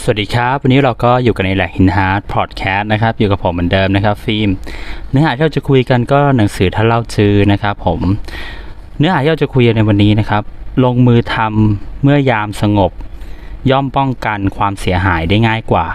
สวัสดีครับวันนี้เราก็อยู่กันในแหลกหินฮาร์ดพอดแคสต์นะครับอยู่กับผมเหมือนเดิมนะครับฟิล์มเนื้อหาที่เราจะคุยกันก็หนังสือท่านเล่าจือนะครับผมเนื้อหาที่เราจะคุยในวันนี้นะครับลงมือทำเมื่อยามสงบย่อมป้องกันความเสียหายได้ง่ายกว่า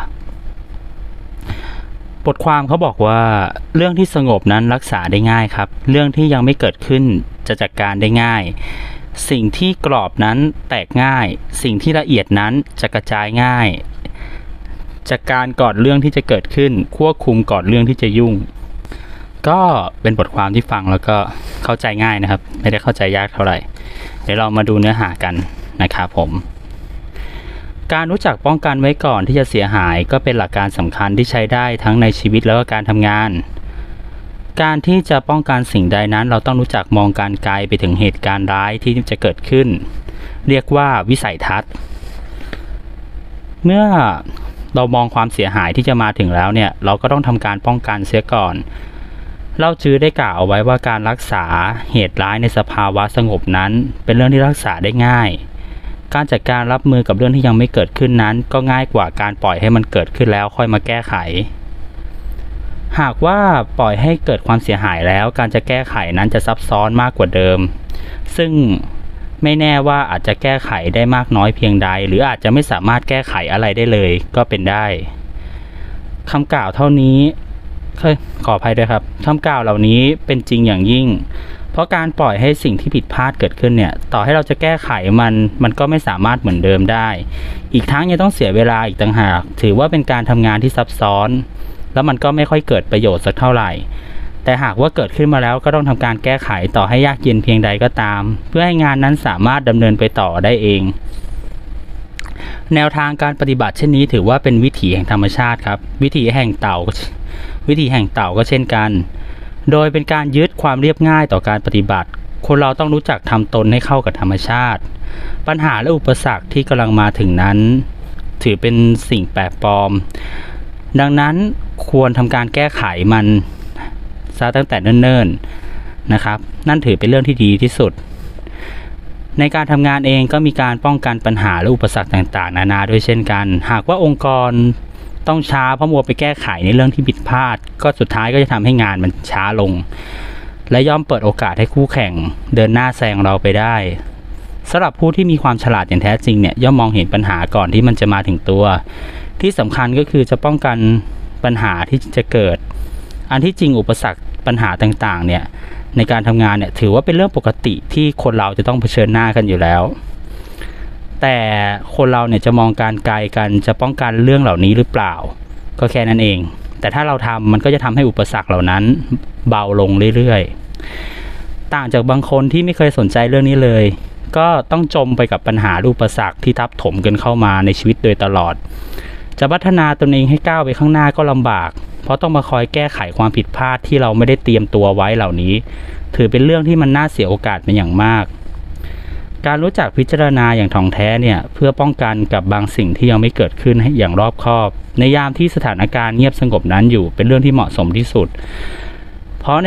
บทความเขาบอกว่าเรื่องที่สงบนั้นรักษาได้ง่ายครับเรื่องที่ยังไม่เกิดขึ้นจะจัดการได้ง่ายสิ่งที่กรอบนั้นแตกง่ายสิ่งที่ละเอียดนั้นจะกระจายง่ายจัดการก่อนเรื่องที่จะเกิดขึ้นควบคุมก่อนเรื่องที่จะยุ่งก็เป็นบทความที่ฟังแล้วก็เข้าใจง่ายนะครับไม่ได้เข้าใจยากเท่าไหร่เดี๋ยวเรามาดูเนื้อหากันนะครับผมการรู้จักป้องกันไว้ก่อนที่จะเสียหายก็เป็นหลักการสำคัญที่ใช้ได้ทั้งในชีวิตแล้วก็การทำงานการที่จะป้องกันสิ่งใดนั้นเราต้องรู้จักมองการไกลไปถึงเหตุการณ์ร้ายที่จะเกิดขึ้นเรียกว่าวิสัยทัศน์เมื่อเรามองความเสียหายที่จะมาถึงแล้วเนี่ยเราก็ต้องทำการป้องกันเสียก่อนเล่าจื้อได้กล่าวเอาไว้ว่าการรักษาเหตุร้ายในสภาวะสงบนั้นเป็นเรื่องที่รักษาได้ง่ายการจัดการรับมือกับเรื่องที่ยังไม่เกิดขึ้นนั้นก็ง่ายกว่าการปล่อยให้มันเกิดขึ้นแล้วค่อยมาแก้ไขหากว่าปล่อยให้เกิดความเสียหายแล้วการจะแก้ไขนั้นจะซับซ้อนมากกว่าเดิมซึ่งไม่แน่ว่าอาจจะแก้ไขได้มากน้อยเพียงใดหรืออาจจะไม่สามารถแก้ไขอะไรได้เลยก็เป็นได้คำกล่าวเท่านี้ขออภัยด้วยครับคำกล่าวเหล่านี้เป็นจริงอย่างยิ่งเพราะการปล่อยให้สิ่งที่ผิดพลาดเกิดขึ้นเนี่ยต่อให้เราจะแก้ไขมันก็ไม่สามารถเหมือนเดิมได้อีกทั้งยังต้องเสียเวลาอีกต่างหากถือว่าเป็นการทำงานที่ซับซ้อนแล้วมันก็ไม่ค่อยเกิดประโยชน์สักเท่าไหร่แต่หากว่าเกิดขึ้นมาแล้วก็ต้องทำการแก้ไขต่อให้ยากเย็นเพียงใดก็ตามเพื่อให้งานนั้นสามารถดำเนินไปต่อได้เองแนวทางการปฏิบัติเช่นนี้ถือว่าเป็นวิถีแห่งธรรมชาติครับวิถีแห่งเต่าก็เช่นกันโดยเป็นการยึดความเรียบง่ายต่อการปฏิบัติคนเราต้องรู้จักทำตนให้เข้ากับธรรมชาติปัญหาและอุปสรรคที่กำลังมาถึงนั้นถือเป็นสิ่งแปลกปลอมดังนั้นควรทำการแก้ไขมันซะตั้งแต่เนิ่นๆนะครับนั่นถือเป็นเรื่องที่ดีที่สุดในการทำงานเองก็มีการป้องกันปัญหาและอุปสรรคต่างๆนานาด้วยเช่นกันหากว่าองค์กรต้องช้าเพราะมัวไปแก้ไขในเรื่องที่ผิดพลาดก็สุดท้ายก็จะทำให้งานมันช้าลงและย่อมเปิดโอกาสให้คู่แข่งเดินหน้าแซงเราไปได้สำหรับผู้ที่มีความฉลาดอย่างแท้จริงเนี่ยย่อมมองเห็นปัญหาก่อนที่มันจะมาถึงตัวที่สำคัญก็คือจะป้องกันปัญหาที่จะเกิดอันที่จริงอุปสรรคปัญหาต่างๆเนี่ยในการทำงานเนี่ยถือว่าเป็นเรื่องปกติที่คนเราจะต้องเผชิญหน้ากันอยู่แล้วแต่คนเราเนี่ยจะมองการไกลกันจะป้องกันเรื่องเหล่านี้หรือเปล่าก็แค่นั้นเองแต่ถ้าเราทำมันก็จะทำให้อุปสรรคเหล่านั้นเบาลงเรื่อยๆต่างจากบางคนที่ไม่เคยสนใจเรื่องนี้เลยก็ต้องจมไปกับปัญหาอุปสรรคที่ทับถมกันเข้ามาในชีวิตโดยตลอดจะพัฒนาตนเองให้ก้าวไปข้างหน้าก็ลำบากเพราะต้องมาคอยแก้ไขความผิดพลาดที่เราไม่ได้เตรียมตัวไว้เหล่านี้ถือเป็นเรื่องที่มันน่าเสียโอกาสเป็นอย่างมากการรู้จักพิจารณาอย่างถ่องแท้เนี่ยเพื่อป้องกันกับบางสิ่งที่ยังไม่เกิดขึ้นให้อย่างรอบคอบในยามที่สถานการณ์เงียบสงบนั้นอยู่เป็นเรื่องที่เหมาะสมที่สุดเพราะ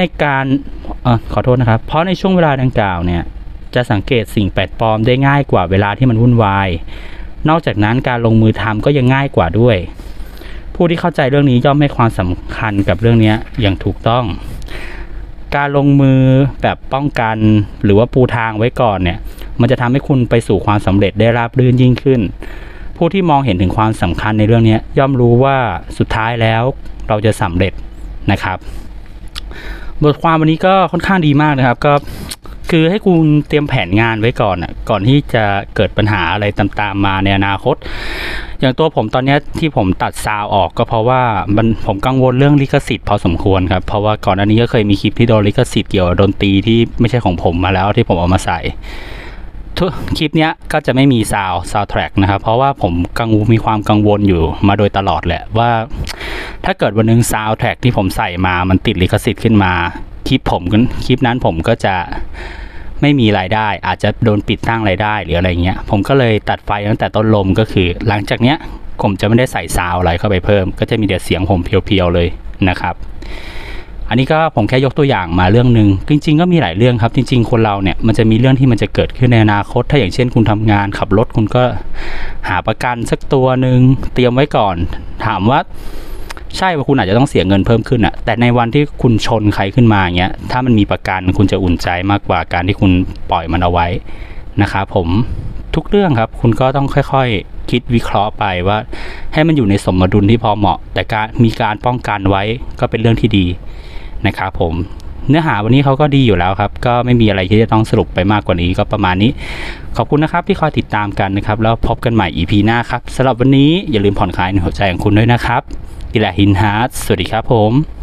ในช่วงเวลาดังกล่าวเนี่ยจะสังเกตสิ่งแปลกปลอมได้ง่ายกว่าเวลาที่มันวุ่นวายนอกจากนั้นการลงมือทำก็ยังง่ายกว่าด้วยผู้ที่เข้าใจเรื่องนี้ย่อมให้ความสำคัญกับเรื่องนี้อย่างถูกต้องการลงมือแบบป้องกันหรือว่าปูทางไว้ก่อนเนี่ยมันจะทำให้คุณไปสู่ความสำเร็จได้ราบรื่นยิ่งขึ้นผู้ที่มองเห็นถึงความสำคัญในเรื่องนี้ย่อมรู้ว่าสุดท้ายแล้วเราจะสำเร็จนะครับบทความวันนี้ก็ค่อนข้างดีมากนะครับก็คือให้คุณเตรียมแผนงานไว้ก่อนก่อนที่จะเกิดปัญหาอะไรตามมาในอนาคตอย่างตัวผมตอนนี้ที่ผมตัดซาวออกก็เพราะว่าผมกังวลเรื่องลิขสิทธิ์พอสมควรครับเพราะว่าก่อนอันนี้ก็เคยมีคลิปที่โดนลิขสิทธิ์เกี่ยวกับดนตรีที่ไม่ใช่ของผมมาแล้วที่ผมเอามาใส่ทุกคลิปนี้ก็จะไม่มีซาวด์แทร็กนะครับเพราะว่าผมมีความกังวลอยู่มาโดยตลอดแหละว่าถ้าเกิดวันนึงซาวด์แทร็กที่ผมใส่มามันติดลิขสิทธิ์ขึ้นมาคลิปนั้นผมก็จะไม่มีรายได้อาจจะโดนปิดตั้งรายได้หรืออะไรเงี้ยผมก็เลยตัดไฟตั้งแต่ต้นลมก็คือหลังจากเนี้ยผมจะไม่ได้ใส่ซาวอะไรเข้าไปเพิ่มก็จะมีแต่เสียงผมเพียวๆเลยนะครับอันนี้ก็ผมแค่ยกตัวอย่างมาเรื่องหนึ่งจริงๆก็มีหลายเรื่องครับจริงๆคนเราเนี่ยมันจะมีเรื่องที่มันจะเกิดขึ้นในอนาคตถ้าอย่างเช่นคุณทำงานขับรถคุณก็หาประกันสักตัวหนึ่งเตรียมไว้ก่อนถามว่าใช่ว่าคุณอาจจะต้องเสียเงินเพิ่มขึ้นอะแต่ในวันที่คุณชนใครขึ้นมาเงี้ยถ้ามันมีประกันคุณจะอุ่นใจมากกว่าการที่คุณปล่อยมันเอาไว้นะครับผมทุกเรื่องครับคุณก็ต้องค่อยๆคิดวิเคราะห์ไปว่าให้มันอยู่ในสมดุลที่พอเหมาะแต่การมีการป้องกันไว้ก็เป็นเรื่องที่ดีนะครับผมเนื้อหาวันนี้เขาก็ดีอยู่แล้วครับก็ไม่มีอะไรที่จะต้องสรุปไปมากกว่านี้ก็ประมาณนี้ขอบคุณนะครับที่คอยติดตามกันนะครับแล้วพบกันใหม่ EP หน้าครับสำหรับวันนี้อย่าลืมผ่อนคลายในหัวใจของคุณด้วยนะครับอิลาฮินฮาร์ดสวัสดีครับผม